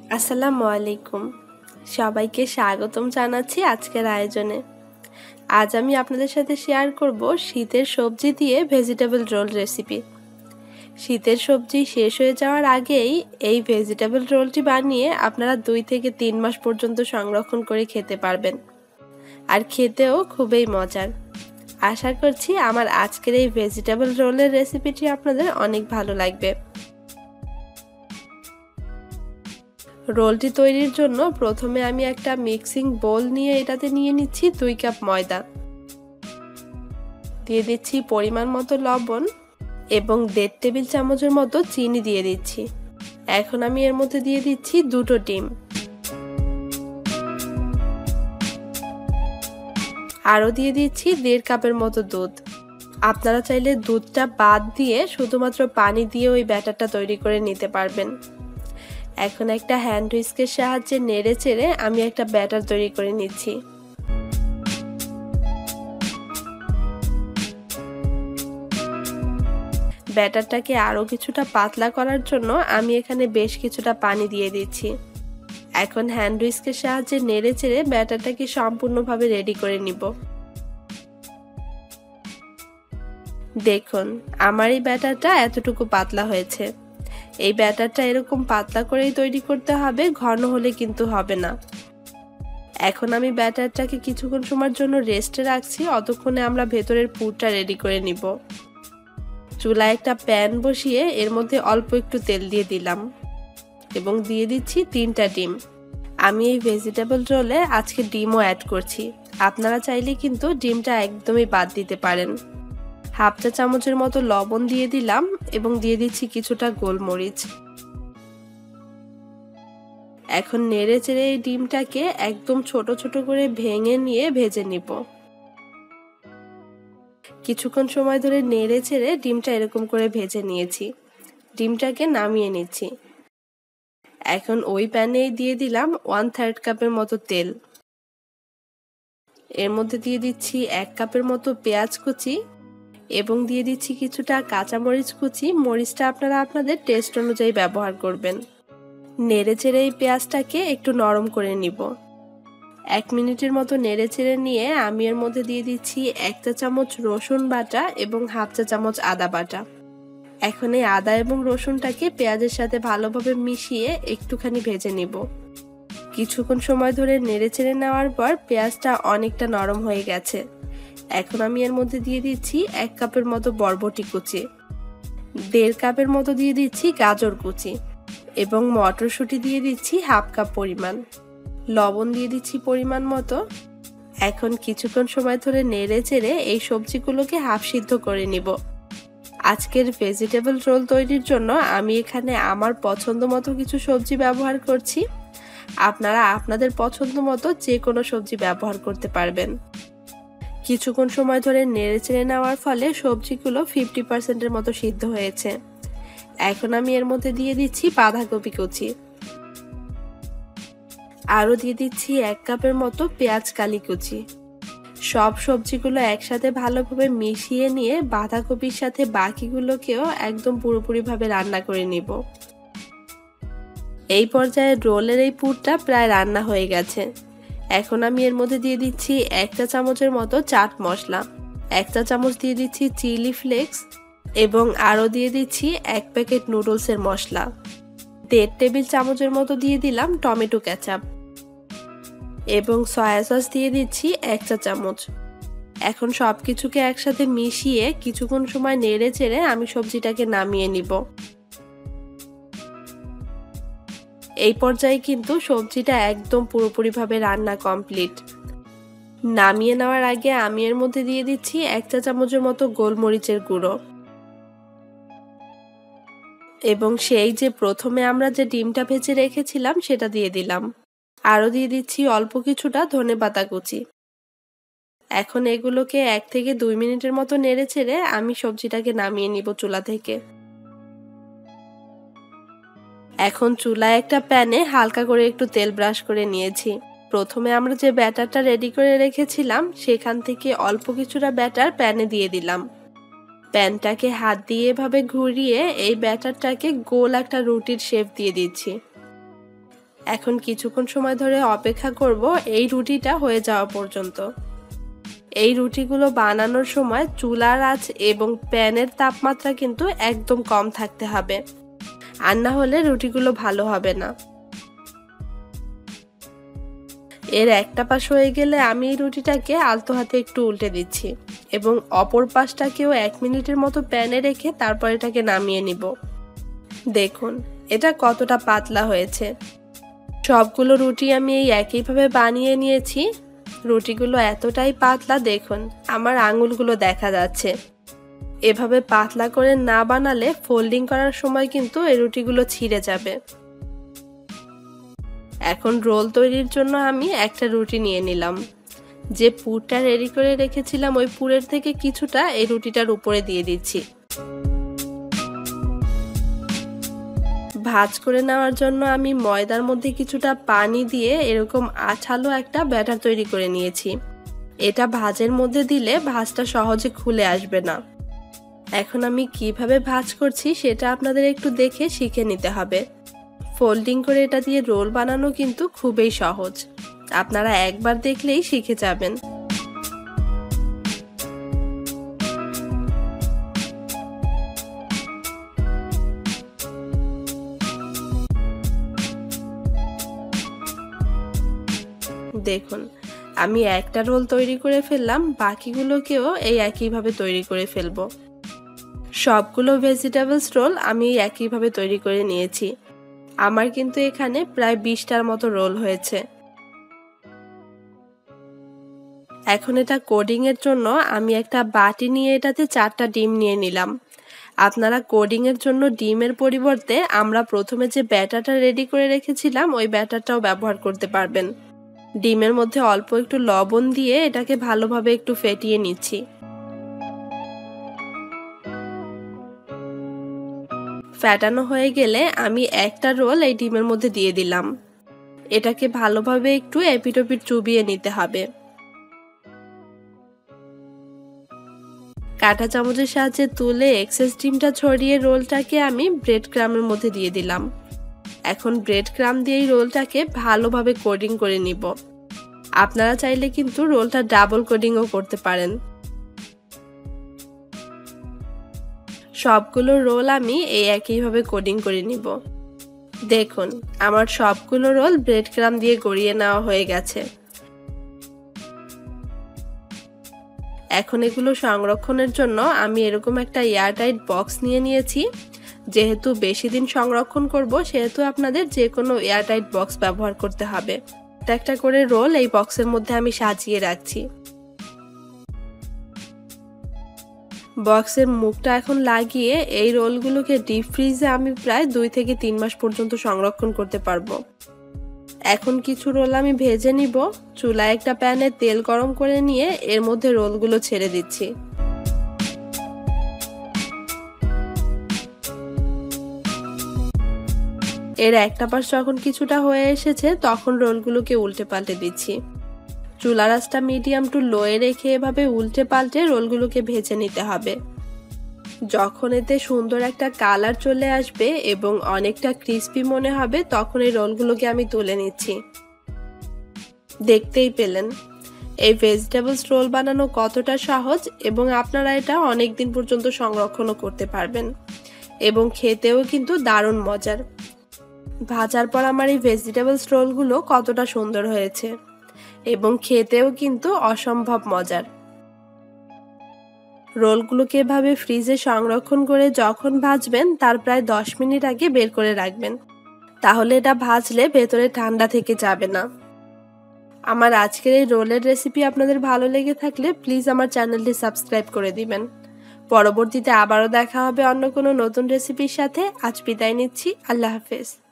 আসসালামু আলাইকুম। সবাইকে স্বাগতম জানাচ্ছি আজকের আয়োজনে। আজ আমি আপনাদের সাথে শেয়ার করব শীতের সবজি দিয়ে ভেজিটেবল রোল রেসিপি। শীতের সবজি শেষ হয়ে যাওয়ার আগেই এই ভেজিটেবল রোলটি বানিয়ে আপনারা 2 থেকে 3 মাস পর্যন্ত সংরক্ষণ করে খেতে পারবেন। আর খেতেও খুবই মজার। আশা করছি আমার আজকের এই ভেজিটেবল রোলের রেসিপিটি আপনাদের অনেক ভালো লাগবে। রোলটি তৈরির জন্য প্রথমে আমি একটা মিক্সিং বোল নিয়ে এটাতে নিয়ে নিচ্ছি 2 কাপ ময়দা, দিয়ে দিচ্ছি পরিমাণ মতো লবণ এবং 1.5 টেবিল চামচের মতো চিনি দিয়ে দিচ্ছি। এখন আমি এর মধ্যে দিয়ে দিচ্ছি 2টো ডিম, আরও দিয়ে দিচ্ছি 1.5 কাপের মতো দুধ। আপনারা চাইলে দুধটা বাদ দিয়ে শুধুমাত্র পানি দিয়ে ওই ব্যাটারটা তৈরি করে নিতে পারবেন। এখন একটা হ্যান্ড হুইস্কের সাহায্যে নেড়ে চেড়ে আমি একটা ব্যাটার তৈরি করে নিচ্ছি। ব্যাটারটাকে আরও কিছুটা পাতলা করার জন্য আমি এখানে বেশ কিছুটা পানি দিয়ে দিচ্ছি। এখন হ্যান্ড হুইস্কের সাহায্যে নেড়ে চেড়ে ব্যাটারটাকে সম্পূর্ণভাবে রেডি করে নিব। দেখুন, আমার এই ব্যাটারটা এতটুকু পাতলা হয়েছে। এই ব্যাটারটা এরকম পাতলা করেই তৈরি করতে হবে, ঘন হলে কিন্তু হবে না। এখন আমি ব্যাটারটাকে কিছুক্ষণ সময়ের জন্য রেস্টে রাখছি, অতক্ষণে আমরা ভেতরের পুরটা রেডি করে নিব। চুলায় একটা প্যান বসিয়ে এর মধ্যে অল্প একটু তেল দিয়ে দিলাম এবং দিয়ে দিচ্ছি 3টা ডিম। আমি এই ভেজিটেবল রোলে আজকে ডিমও অ্যাড করছি, আপনারা চাইলে কিন্তু ডিমটা একদমই বাদ দিতে পারেন। হাফ চা চামচের মতো লবণ দিয়ে দিলাম এবং দিয়ে দিচ্ছি কিছুটা গোলমরিচ। এখন নেড়ে চেড়ে এই ডিমটাকে একদম ছোট ছোট করে ভেঙে নিয়ে ভেজে নিব। কিছুক্ষণ সময় ধরে নেড়ে চেড়ে ডিমটা এরকম করে ভেজে নিয়েছি। ডিমটাকে নামিয়ে নিচ্ছি। এখন ওই প্যানে দিয়ে দিলাম 1/3 কাপের মতো তেল। এর মধ্যে দিয়ে দিচ্ছি 1 কাপের মতো পেঁয়াজ কুচি এবং দিয়ে দিচ্ছি কিছুটা কাঁচামরিচ কুচি। মরিচটা আপনারা আপনাদের টেস্ট অনুযায়ী ব্যবহার করবেন। নেড়ে চেড়ে এই পেঁয়াজটাকে একটু নরম করে নিব। 1 মিনিটের মতো নেড়ে চেড়ে নিয়ে আমি এর মধ্যে দিয়ে দিচ্ছি 1 চা চামচ রসুন বাটা এবং হাফ চা চামচ আদা বাটা। এখন এই আদা এবং রসুনটাকে পেঁয়াজের সাথে ভালোভাবে মিশিয়ে একটুখানি ভেজে নিব। কিছুক্ষণ সময় ধরে নেড়ে চেড়ে নেওয়ার পর পেঁয়াজটা অনেকটা নরম হয়ে গেছে। এখন আমি এর মধ্যে দিয়ে দিচ্ছি 1 কাপের মতো বরবটি কুচি, 1.5 কাপের মতো দিয়ে দিচ্ছি গাজর কুচি এবং মটরশুঁটি দিয়ে দিচ্ছি হাফ কাপ পরিমাণ। লবণ দিয়ে দিচ্ছি পরিমাণ মতো। এখন কিছুক্ষণ সময় ধরে নেড়ে চেড়ে এই সবজিগুলোকে হাফ সিদ্ধ করে নিব। আজকের ভেজিটেবল রোল তৈরির জন্য আমি এখানে আমার পছন্দ মতো কিছু সবজি ব্যবহার করছি। আপনারা আপনাদের পছন্দ মতো যে কোনো সবজি ব্যবহার করতে পারবেন। কিছুক্ষণ সময় ধরে নেড়ে চেড়ে নেওয়ার ফলে সবজিগুলো 50% মতো সিদ্ধ হয়েছে। এখন আমি এর মধ্যে দিয়ে দিচ্ছি বাঁধাকপি কুচি, আরও দিয়ে দিচ্ছি 1 কাপের মতো পেঁয়াজ কালি কুচি। সব সবজিগুলো একসাথে ভালোভাবে মিশিয়ে নিয়ে বাঁধাকপির সাথে বাকিগুলোকেও একদম পুরোপুরিভাবে রান্না করে নিব। এই পর্যায়ে রোলের এই পুরটা প্রায় রান্না হয়ে গেছে। এখন আমি এর মধ্যে দিয়ে দিচ্ছি 1 চা চামচের মতো চাট মশলা, 1 চা চামচ দিয়ে দিচ্ছি চিলি ফ্লেক্স এবং আরও দিয়ে দিচ্ছি 1 প্যাকেট নুডলসের মশলা। 1.5 টেবিল চামচের মতো দিয়ে দিলাম টমেটো কেচাপ এবং সয়া সস দিয়ে দিচ্ছি 1 চা চামচ। এখন সবকিছুকে একসাথে মিশিয়ে কিছুক্ষণ সময় নেড়ে চেড়ে আমি সবজিটাকে নামিয়ে নিব। এই পর্যায়ে কিন্তু সবজিটা একদম পুরোপুরিভাবে রান্না কমপ্লিট। নামিয়ে নেওয়ার আগে আমি এর মধ্যে দিয়ে দিচ্ছি 1 চা চামচের মতো গোলমরিচের গুঁড়ো এবং সেই যে প্রথমে আমরা যে ডিমটা ভেজে রেখেছিলাম সেটা দিয়ে দিলাম। আরও দিয়ে দিচ্ছি অল্প কিছুটা ধনেপাতা কুচি। এখন এগুলোকে 1 থেকে 2 মিনিটের মতো নেড়ে চেড়ে আমি সবজিটাকে নামিয়ে নিব চুলা থেকে। এখন চুলায় একটা প্যানে হালকা করে একটু তেল ব্রাশ করে নিয়েছি। প্রথমে আমরা যে ব্যাটারটা রেডি করে রেখেছিলাম সেখান থেকে অল্প কিছুটা ব্যাটার প্যানে দিয়ে দিলাম। প্যানটাকে হাত দিয়ে এভাবে ঘুরিয়ে এই ব্যাটারটাকে গোল একটা রুটির শেপ দিয়ে দিচ্ছি। এখন কিছুক্ষণ সময় ধরে অপেক্ষা করব এই রুটিটা হয়ে যাওয়া পর্যন্ত। এই রুটিগুলো বানানোর সময় চুলার আঁচ এবং প্যানের তাপমাত্রা কিন্তু একদম কম থাকতে হবে, আর না হলে রুটিগুলো ভালো হবে না। এর একটা পাশ হয়ে গেলে আমি এই রুটিটাকে আলতো হাতে একটু উল্টে দিচ্ছি এবং অপর পাশটাকেও 1 মিনিটের মতো প্যানে রেখে তারপর এটাকে নামিয়ে নিব। দেখুন এটা কতটা পাতলা হয়েছে। সবগুলো রুটি আমি এই একইভাবে বানিয়ে নিয়েছি। রুটিগুলো এতটাই পাতলা, দেখুন আমার আঙুলগুলো দেখা যাচ্ছে। এভাবে পাতলা করে না বানালে ফোল্ডিং করার সময় কিন্তু এই রুটিগুলো ছিঁড়ে যাবে। এখন রোল তৈরির জন্য আমি একটা রুটি নিয়ে নিলাম। যে পুরটা রেডি করে রেখেছিলাম ওই পুরের থেকে কিছুটা এই রুটিটার উপরে দিয়ে দিচ্ছি। ভাঁজ করে নেওয়ার জন্য আমি ময়দার মধ্যে কিছুটা পানি দিয়ে এরকম আঠালো একটা ব্যাটার তৈরি করে নিয়েছি। এটা ভাঁজের মধ্যে দিলে ভাঁজটা সহজে খুলে আসবে না। এখন আমি কিভাবে ভাঁজ করছি সেটা আপনাদের একটু দেখে শিখে নিতে হবে। ফোল্ডিং করে এটা দিয়ে রোল বানানো কিন্তু খুবই সহজ, আপনারা একবার দেখলেই শিখে যাবেন। দেখুন আমি একটা রোল তৈরি করে ফেললাম, বাকিগুলোকেও এই একইভাবে তৈরি করে ফেলবো। সবগুলো ভেজিটেবলস রোল আমি একইভাবে তৈরি করে নিয়েছি। আমার কিন্তু এখানে প্রায় 20টার মতো রোল হয়েছে। এখন এটা কোডিং এর জন্য আমি একটা বাটি নিয়ে এটাতে 4টা ডিম নিয়ে নিলাম। আপনারা কোডিং এর জন্য ডিমের পরিবর্তে আমরা প্রথমে যে ব্যাটারটা রেডি করে রেখেছিলাম ওই ব্যাটারটাও ব্যবহার করতে পারবেন। ডিমের মধ্যে অল্প একটু লবণ দিয়ে এটাকে ভালোভাবে একটু ফেটিয়ে নিচ্ছি। ফেটানো হয়ে গেলে আমি একটা রোল এই ডিমের মধ্যে দিয়ে দিলাম। এটাকে ভালোভাবে একটু এপিটোপিট চুবিয়ে নিতে হবে। কাঁটা চামচের সাহায্যে তুলে এক্সেস ডিমটা ছড়িয়ে রোলটাকে আমি ব্রেড ক্রামের মধ্যে দিয়ে দিলাম। এখন ব্রেড ক্রাম দিয়ে এই রোলটাকে ভালোভাবে কোডিং করে নিব। আপনারা চাইলে কিন্তু রোলটা ডাবল কোডিংও করতে পারেন। সবগুলো রোল আমি এই একইভাবে কোডিং করে নিব। দেখুন আমার সবগুলো রোল ব্রেড ক্রাম দিয়ে গড়িয়ে নেওয়া হয়ে গেছে। এখন এগুলো সংরক্ষণের জন্য আমি এরকম একটা এয়ারটাইট বক্স নিয়ে নিয়েছি। যেহেতু বেশি দিন সংরক্ষণ করব সেহেতু আপনাদের যে কোনো এয়ারটাইট বক্স ব্যবহার করতে হবে। একটা করে রোল এই বক্সের মধ্যে আমি সাজিয়ে রাখছি। বক্সের মুখটা এখন লাগিয়ে এই রোলগুলোকে ডিপ ফ্রিজে আমি প্রায় 2 থেকে 3 মাস পর্যন্ত সংরক্ষণ করতে পারবো। এখন কিছু রোল আমি ভেজে নিব। চুলায় একটা প্যানে তেল গরম করে নিয়ে এর মধ্যে রোলগুলো ছেড়ে দিচ্ছি। এর একটা পাশ যখন কিছুটা হয়ে এসেছে তখন রোলগুলোকে উল্টে পাল্টে দিচ্ছি। চুলার আঁচটা মিডিয়াম টু লোয়ে রেখে এভাবে উল্টে পাল্টে রোলগুলোকে ভেজে নিতে হবে। যখন এতে সুন্দর একটা কালার চলে আসবে এবং অনেকটা ক্রিস্পি মনে হবে তখন এই রোলগুলোকে আমি তুলে নিচ্ছি। দেখতেই পেলেন এই ভেজিটেবলস রোল বানানো কতটা সহজ এবং আপনারা এটা অনেক দিন পর্যন্ত সংরক্ষণও করতে পারবেন এবং খেতেও কিন্তু দারুণ মজার। ভাজার পর আমার এই ভেজিটেবলস রোলগুলো কতটা সুন্দর হয়েছে এবং খেতেও কিন্তু অসম্ভব মজার। রোলগুলোকে এভাবে ফ্রিজে সংরক্ষণ করে যখন ভাজবেন তার প্রায় 10 মিনিট আগে বের করে রাখবেন, তাহলে এটা ভাজলে ভেতরে ঠান্ডা থেকে যাবে না। আমার আজকের এই রোলের রেসিপি আপনাদের ভালো লেগে থাকলে প্লিজ আমার চ্যানেলটি সাবস্ক্রাইব করে দিবেন। পরবর্তীতে আবারও দেখা হবে অন্য কোনো নতুন রেসিপির সাথে। আজ বিদায় নিচ্ছি। আল্লাহ হাফেজ।